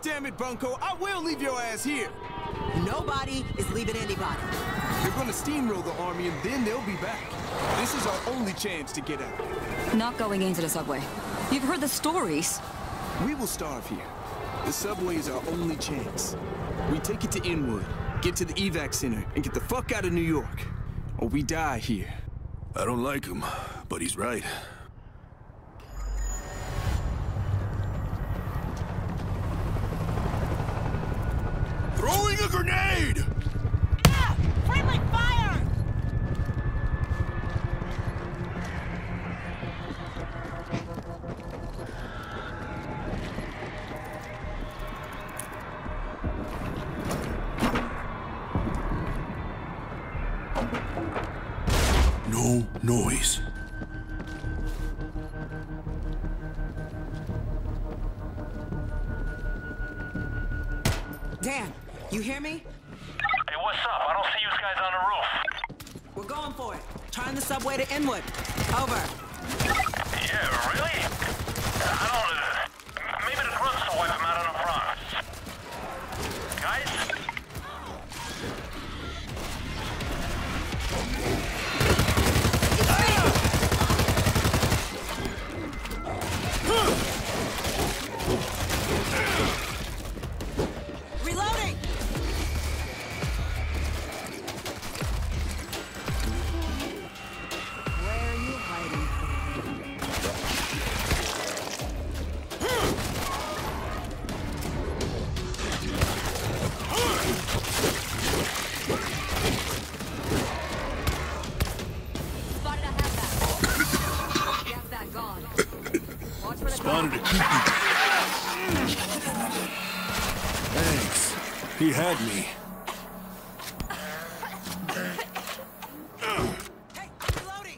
damn it, Bunko, I will leave your ass here. Nobody is leaving anybody. They're gonna steamroll the army and then they'll be back. This is our only chance to get out. Not going into the subway. You've heard the stories. We will starve here. The subway is our only chance. We take it to Inwood, get to the evac center, and get the fuck out of New York. Or we die here. I don't like him, but he's right. Throwing a grenade! Ah! Friendly fire! No noise. Dan, you hear me? Hey, what's up? I don't see you guys on the roof. We're going for it. Turn the subway to Inwood. Over. Yeah, really? I don't... maybe the grunts will wipe him out on the front. Guys? Reloading! Where are you hiding? Spotted a halfback. Gas that gone. Watch for the Spotted a keepy. Thanks. He had me. Hey, reloading!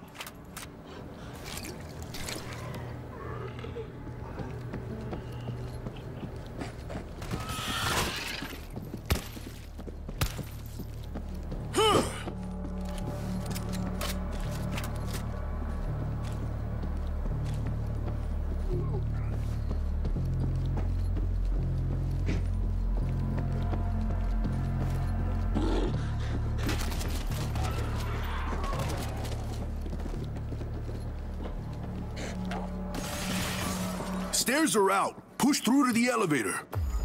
Stairs are out. Push through to the elevator.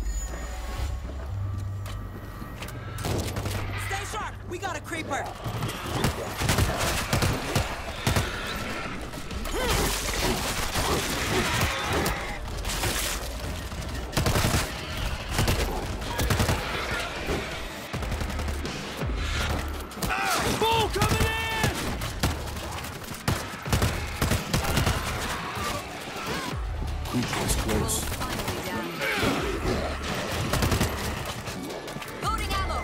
Stay sharp! We got a creeper! Bull coming in! Creeper's close. finally down. Loading ammo.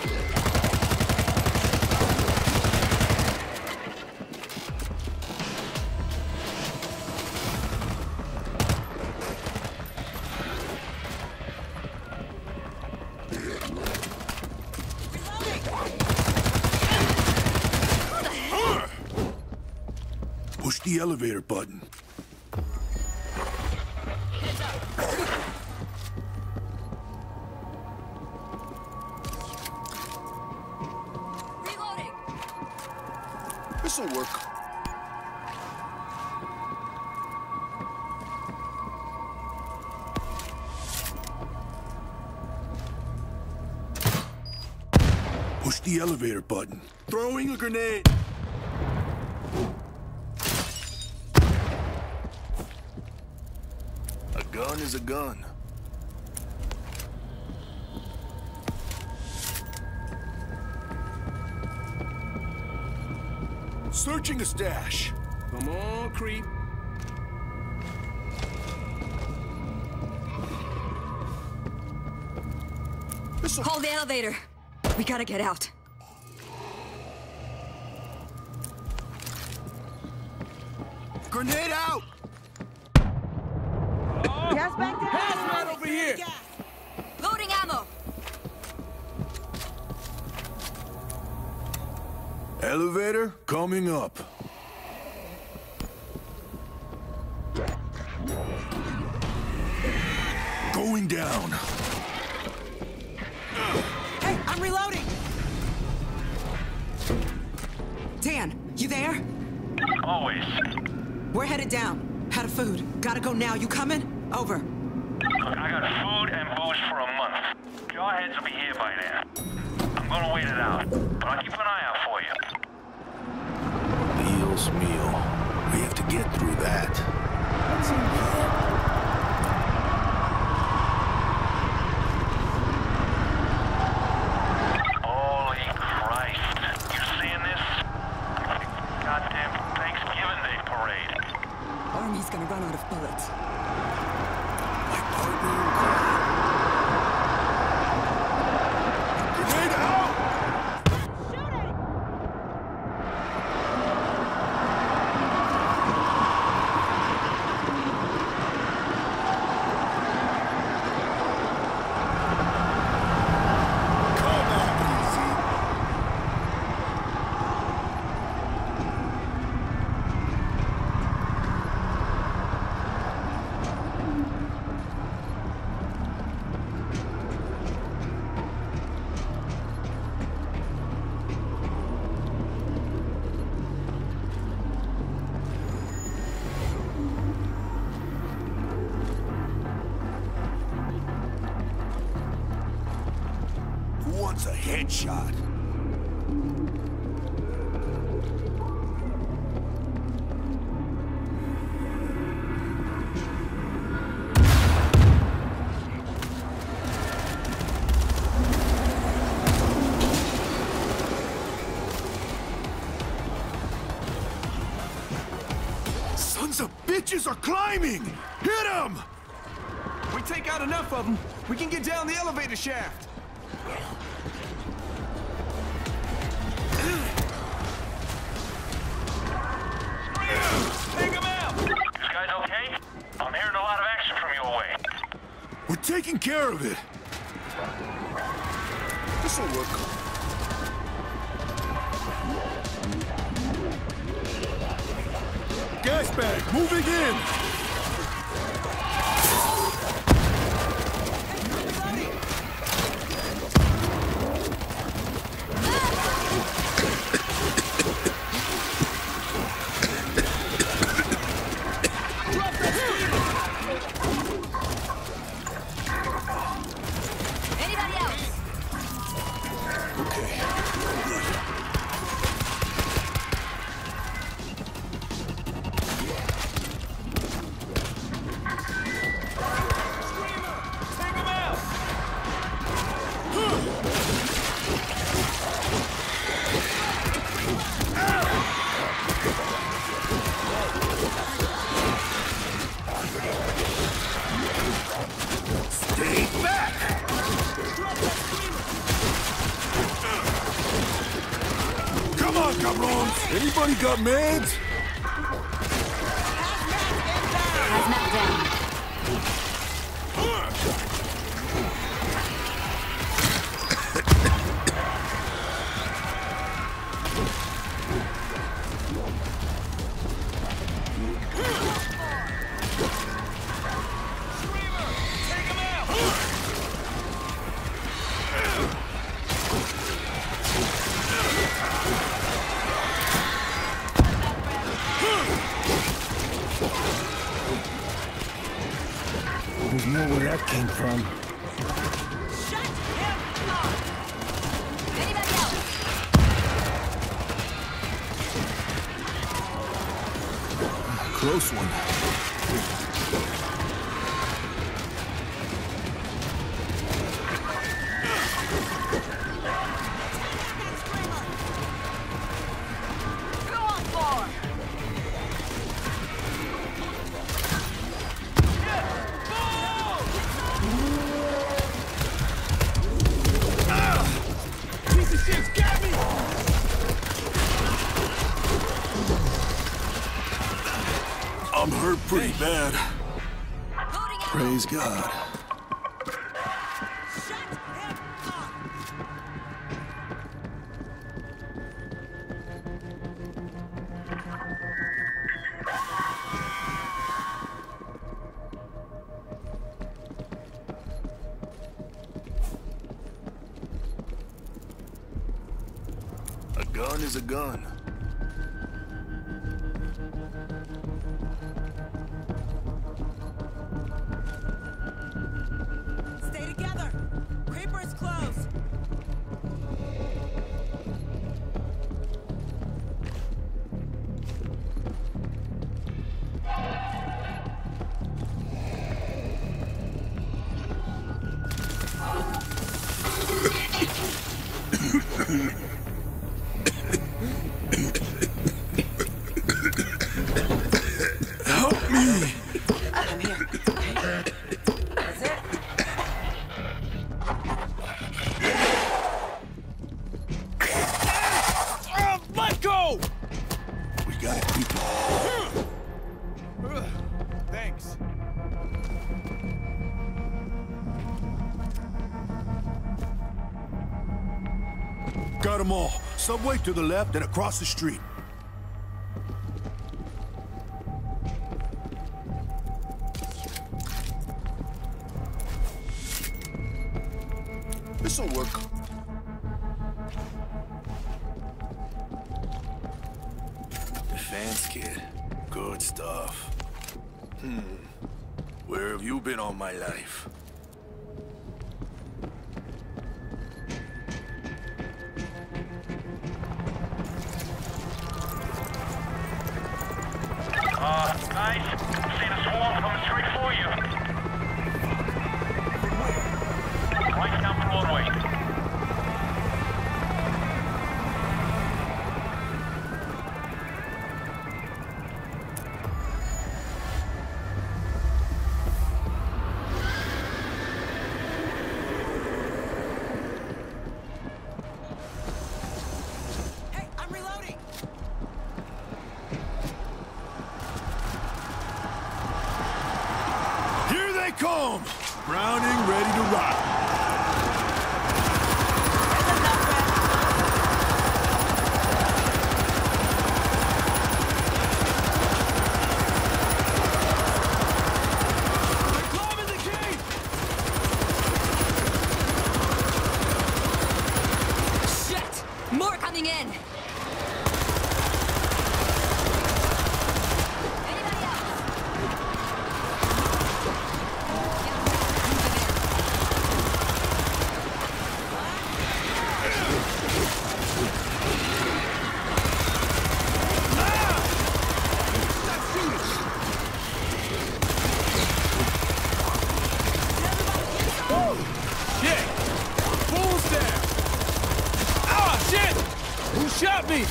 Push the elevator button. Reloading. This'll work. Push the elevator button. Throwing a grenade. A gun is a gun. Searching a stash. Come on, creep. This'll... Call the elevator. We gotta get out. Grenade out! Gas back down! Hazmat over here! Gas. Loading ammo. Elevator coming up. Going down. reloading! Dan, you there? Always. We're headed down. Out of food. Gotta go now. You coming? Over. Look, I got food and booze for a month. Jarheads will be here by then. I'm gonna wait it out, but I'll keep an eye out for you. Dios mío. We have to get through that. What's in here? Holy Christ. You seeing this? Goddamn Thanksgiving Day parade. Army's gonna run out of bullets. My partner in crime. Grenade out! Come on, easy. Who wants a headshot? Sons of bitches are climbing! Hit them! We take out enough of them, we can get down the elevator shaft. Take him out! You guys okay? I'm hearing a lot of action from your way. We're taking care of it. This'll work. Gas bag, moving in! Anybody else? Okay. Take him out! Stay back! Come on, cabrons! Anybody got meds? Hazmat down. Take him out! There's more where that came from. Shut him up! Anybody else? Close one. Go on board. Piece of shit's got me! I'm hurt pretty bad. Loading out. Praise God. Shut him up! gun is a gun. Stay together. Creeper's close. Help me! I'm here. Okay. That's it. Let go! We got it, people. Thanks. Got them all. Subway to the left and across the street. This'll work. Defense kit. Good stuff. Where have you been all my life? Guys, see the swarm coming straight for you. Right down Broadway. Hey, I'm reloading. Here they come! Browning ready to rock. They're climbing the gate! Shit! More coming in! Anybody else? Shit! Fool's down! Ah, shit! Who shot me?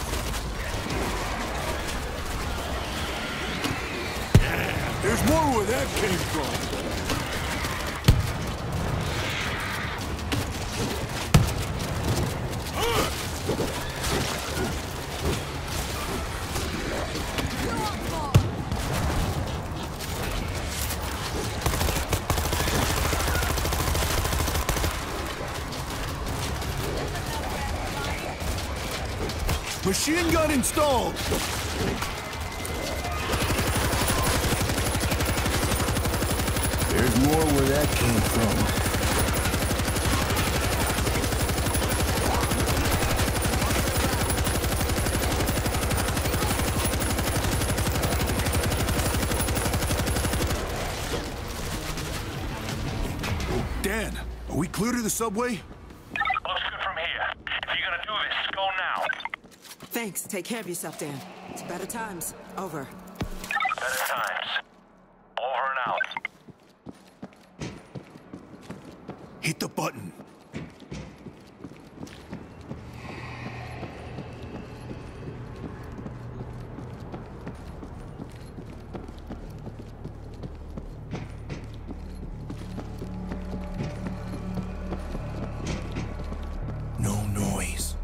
There's more where that came from. Machine gun installed! There's more where that came from. Dan, are we clear to the subway? Looks good from here. If you're gonna do this, go now. Thanks. Take care of yourself, Dan. It's better times. Over. Better times. Over and out. Hit the button. No noise.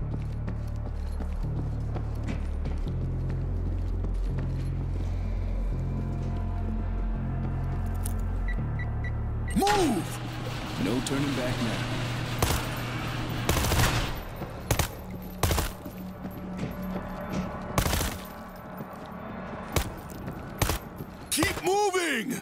Move! No turning back now. Keep moving!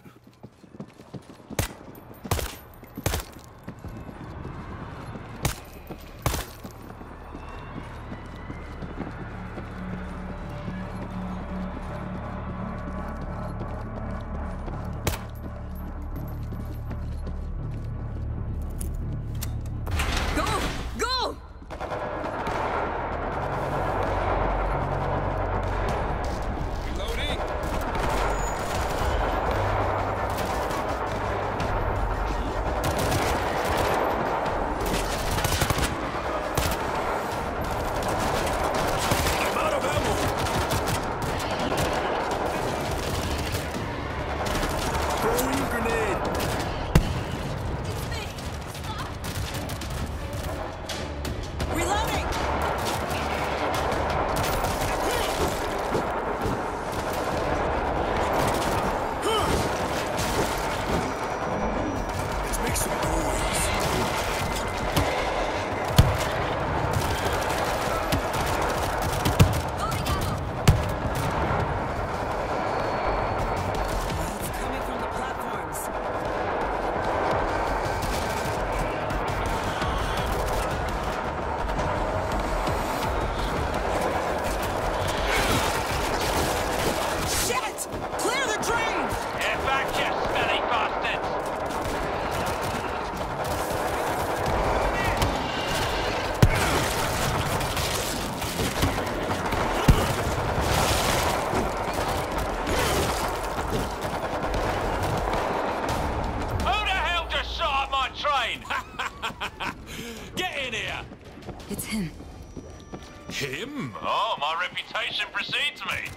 reputation precedes me.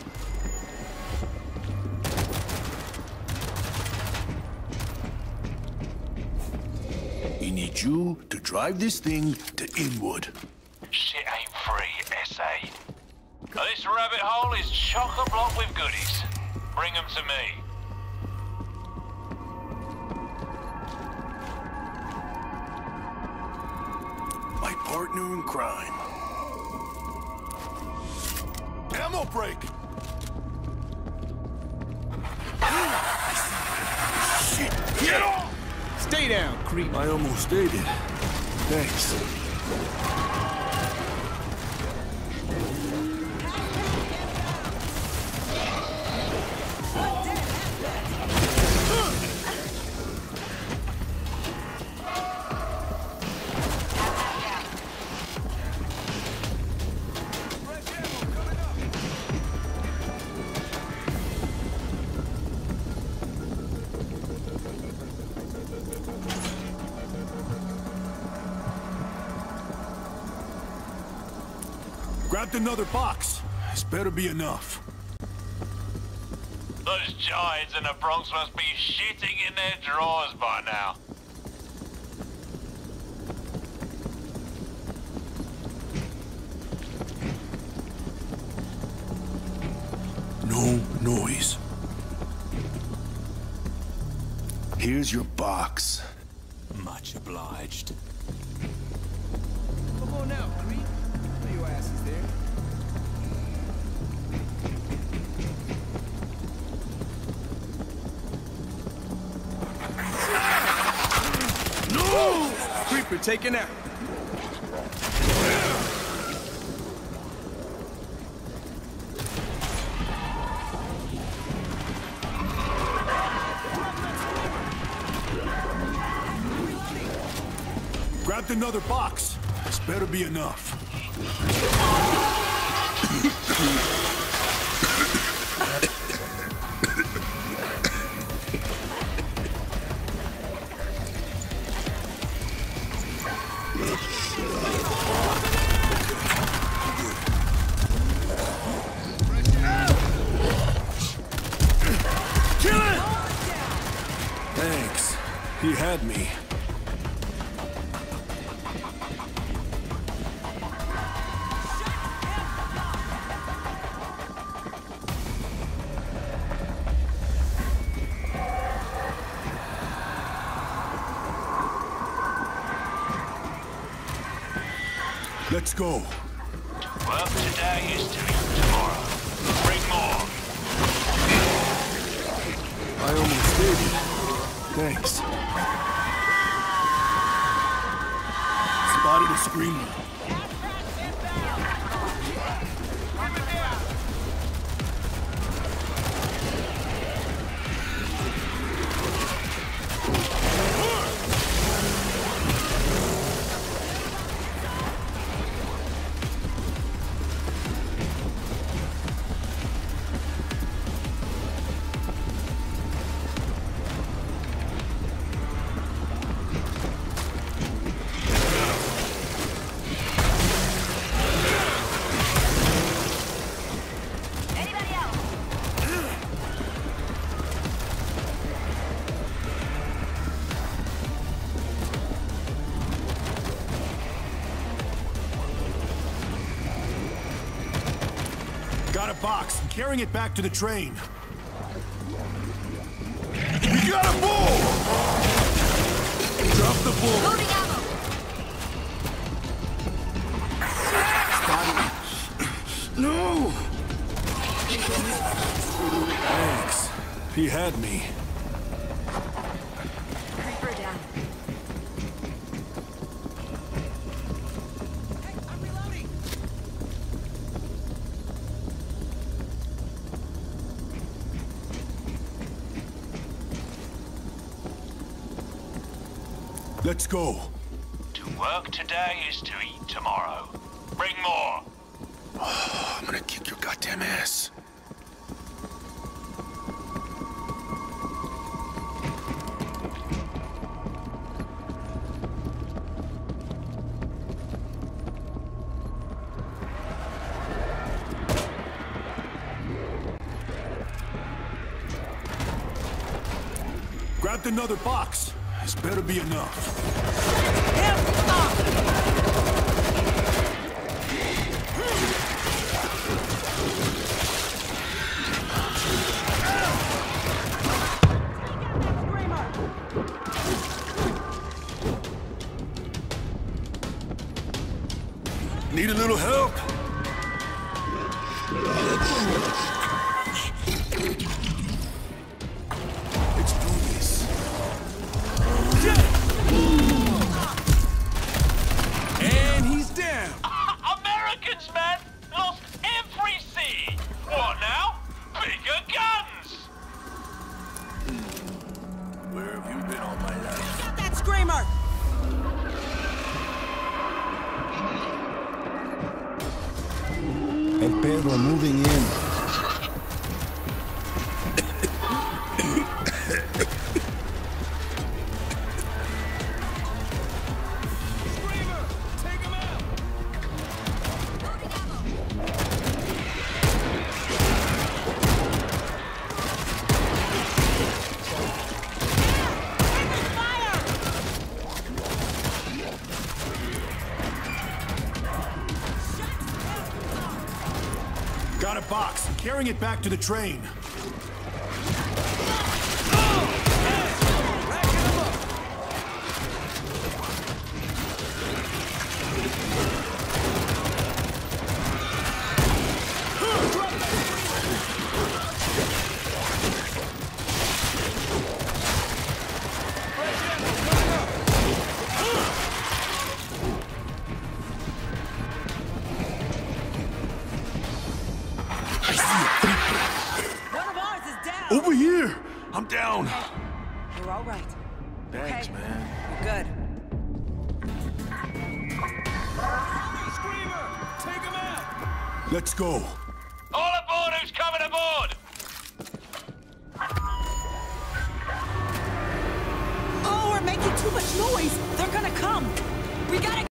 We need you to drive this thing to Inwood. Shit ain't free, S.A. Now, this rabbit hole is chock-a-block with goodies. Bring them to me. My partner in crime. Ammo break! Shit! Get off! Stay down, creep. I almost did it. Thanks. Grabbed another box. This better be enough. Those giants in the Bronx must be shitting in their drawers by now. No noise. Here's your box. Much obliged. Come on out, creep. Know your ass is there. No! Creeper taken out. Grabbed another box. This better be enough. Kill it! Thanks. He had me. Let's go. Work today is to eat tomorrow. Bring more. I almost did it. Thanks. Spotted a screamer. Anybody else? Got a box. I'm carrying it back to the train. We got a bull! Drop the bull. Loading ammo. No! Thanks. He had me. Creeper down. Let's go. To work today is to eat tomorrow. Bring more. I'm gonna kick your goddamn ass. Grabbed another box. This better be enough. Him up! Need a little help? Let's do this. And he's down. Americans, man! Lost every sea! What now? Bigger guns! Where have you been all my life? Got that screamer! El Pedro moving in. Got a box. Carrying it back to the train. One of ours is down! Over here! I'm down. You're all right. Thanks, Okay. man. You're good. Screamer! Take him out! Let's go. All aboard who's coming aboard! Oh, we're making too much noise! They're gonna come! We gotta